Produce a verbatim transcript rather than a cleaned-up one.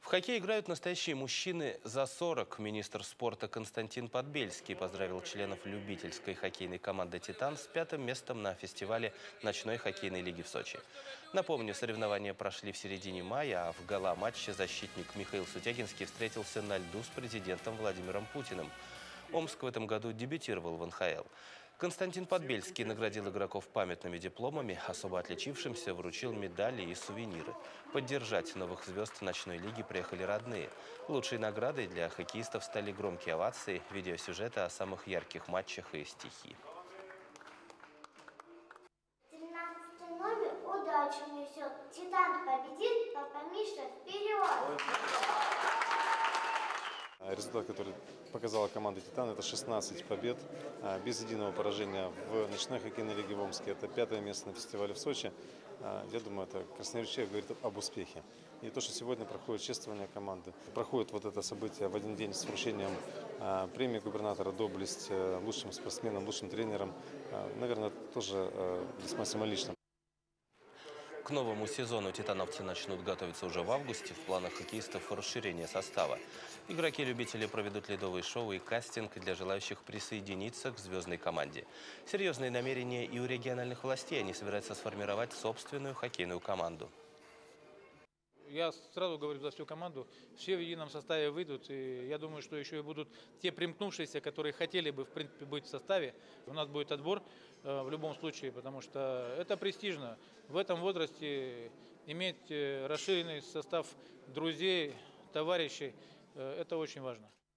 В хоккей играют настоящие мужчины за сорок. Министр спорта Константин Подбельский поздравил членов любительской хоккейной команды «Титан» с пятым местом на фестивале ночной хоккейной лиги в Сочи. Напомню, соревнования прошли в середине мая, а в гала-матче защитник Михаил Сутягинский встретился на льду с президентом Владимиром Путиным. Омск в этом году дебютировал в эн ха эл. Константин Подбельский наградил игроков памятными дипломами, особо отличившимся вручил медали и сувениры. Поддержать новых звезд ночной лиги приехали родные. Лучшей наградой для хоккеистов стали громкие овации, видеосюжеты о самых ярких матчах и стихи. тринадцатый номер удачу несет. Титан победит, папа Миша вперед! Результат, который показала команда «Титан», это шестнадцать побед, без единого поражения в ночной хоккейной лиге в Омске. Это пятое место на фестивале в Сочи. Я думаю, это красноречиво говорит об успехе. И то, что сегодня проходит чествование команды. Проходит вот это событие в один день с вручением премии губернатора «Доблесть» лучшим спортсменам, лучшим тренерам, наверное, тоже весьма символично. К новому сезону титановцы начнут готовиться уже в августе. В планах хоккеистов расширение состава. Игроки-любители проведут ледовые шоу и кастинг для желающих присоединиться к звездной команде. Серьезные намерения и у региональных властей. Они собираются сформировать собственную хоккейную команду. Я сразу говорю за всю команду, все в едином составе выйдут, и я думаю, что еще и будут те примкнувшиеся, которые хотели бы, в принципе, быть в составе. У нас будет отбор э, в любом случае, потому что это престижно. В этом возрасте иметь расширенный состав друзей, товарищей, э, это очень важно.